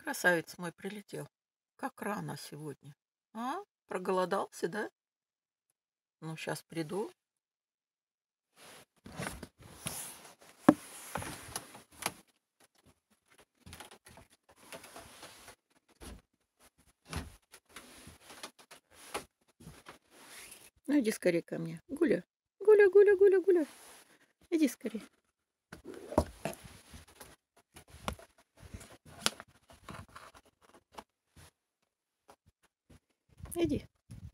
Красавец мой прилетел. Как рано сегодня. А? Проголодался, да? Ну, сейчас приду. Ну, иди скорее ко мне. Гуля. Гуля, гуля, гуля, гуля. Иди скорее. Иди.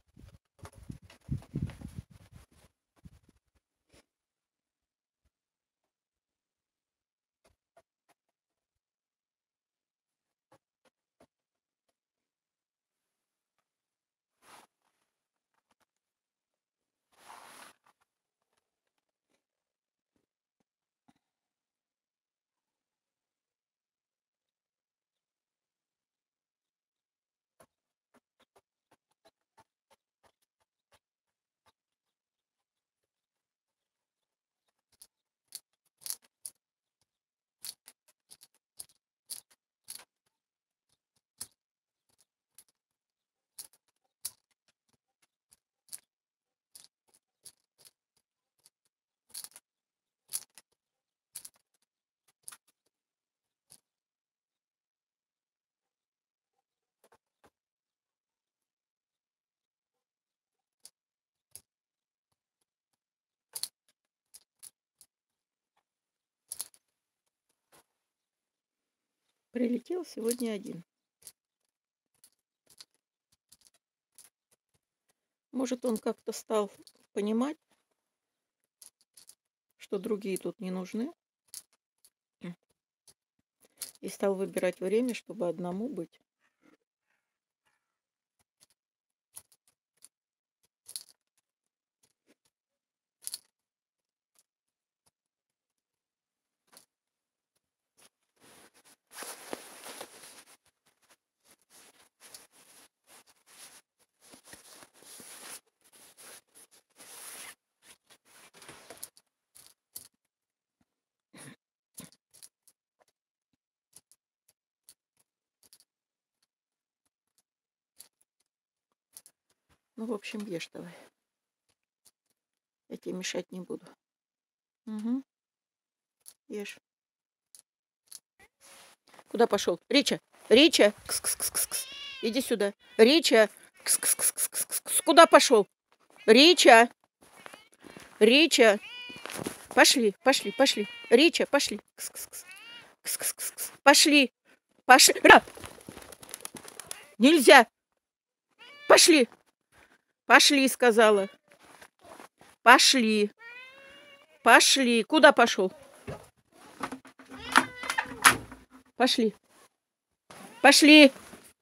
Прилетел сегодня один. Может, он как-то стал понимать, что другие тут не нужны, и стал выбирать время, чтобы одному быть. Ну, в общем, ешь давай. Я тебе мешать не буду. Угу. Ешь. Куда пошел? Рича! Рича! Кс-кс-кс-кс. Иди сюда. Рича! Кс-кс-кс-кс. Куда пошел? Рича! Рича! Пошли, пошли, пошли. Рича, пошли. Кс-кс-кс. Кс-кс-кс. Пошли. Пошли. Нельзя. Пошли. Пошли, сказала. Пошли. Пошли. Куда пошел? Пошли. Пошли.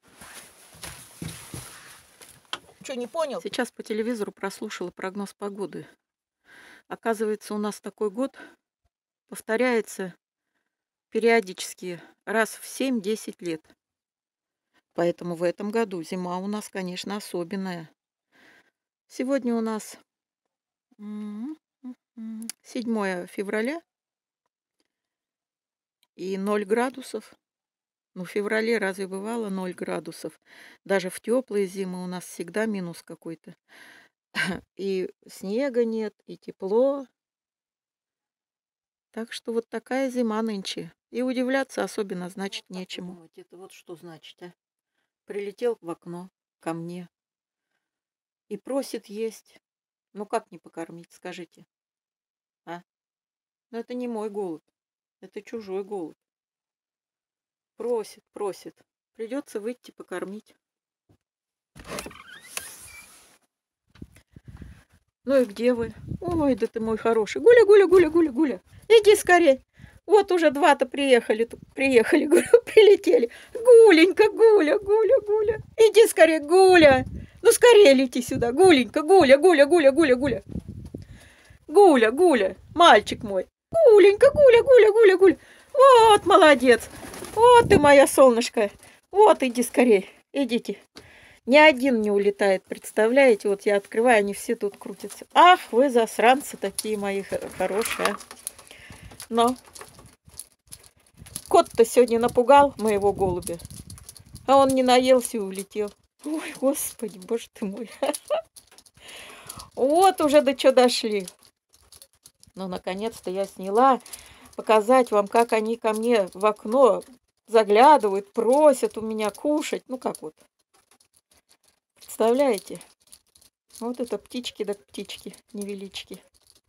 Что, не понял? Сейчас по телевизору прослушала прогноз погоды. Оказывается, у нас такой год повторяется периодически раз в 7-10 лет. Поэтому в этом году зима у нас, конечно, особенная. Сегодня у нас 7 февраля и 0 градусов. Ну, в феврале разве бывало 0 градусов? Даже в теплые зимы у нас всегда минус какой-то. И снега нет, и тепло. Так что вот такая зима нынче. И удивляться особенно, значит, вот нечему. Думать, это вот что значит, а? Прилетел в окно ко мне и просит есть. Ну как не покормить, скажите? А? Ну это не мой голубь, это чужой голубь. Просит, просит. Придется выйти покормить. Ну и где вы? Ой, да ты мой хороший. Гуля, Гуля, Гуля, Гуля, Гуля. Иди скорее. Вот уже два-то приехали, говорю, прилетели. Гуленька, Гуля, Гуля, Гуля. Иди скорее, Гуля. Ну скорее лети сюда. Гуленька, Гуля, Гуля, Гуля, Гуля, Гуля. Гуля, Гуля, мальчик мой. Гуленька, Гуля, Гуля, Гуля, Гуля. Вот молодец. Вот ты моя солнышко. Вот иди скорее. Идите. Ни один не улетает, представляете? Вот я открываю, они все тут крутятся. Ах, вы засранцы такие мои хорошие. Но кот-то сегодня напугал моего голубя. А он не наелся и улетел. Ой, господи, боже ты мой. Вот уже до чего дошли. Ну, наконец-то я сняла. Показать вам, как они ко мне в окно заглядывают, просят у меня кушать. Ну, как вот. Представляете? Вот это птички да птички, невелички.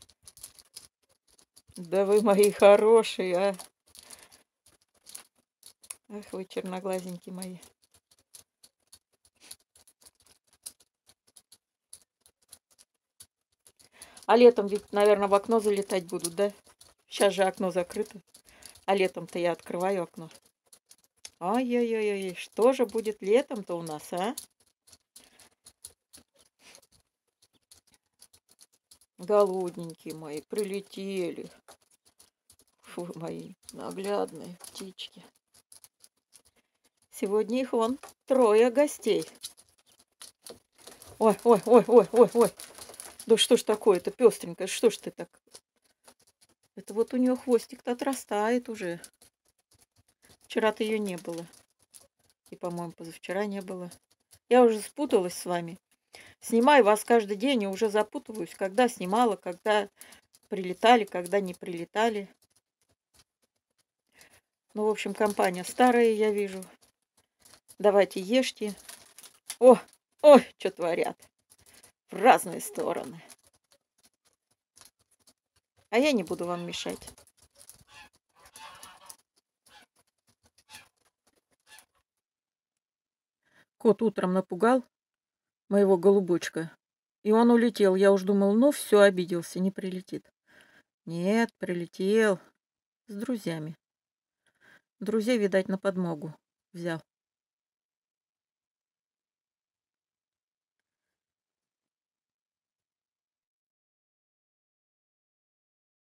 Да вы мои хорошие, а. Ах вы черноглазенькие мои. А летом ведь, наверное, в окно залетать будут, да? Сейчас же окно закрыто. А летом-то я открываю окно. Ай-яй-яй-яй, что же будет летом-то у нас, а? Голодненькие мои, прилетели. Фу, мои наглядные птички. Сегодня их вон 3 гостей. Ой, ой, ой, ой, ой, ой. Да что ж такое-то, пестренькое, что ж ты так? Это вот у нее хвостик-то отрастает уже. Вчера-то ее не было. И, по-моему, позавчера не было. Я уже спуталась с вами. Снимаю вас каждый день и уже запутываюсь, когда снимала, когда прилетали, когда не прилетали. Ну, в общем, компания старая, я вижу. Давайте ешьте. О, ой, что творят. В разные стороны. А я не буду вам мешать. Кот утром напугал моего голубочка, и он улетел. Я уж думал, ну все, обиделся, не прилетит. Нет, прилетел с друзьями. Друзей, видать, на подмогу взял.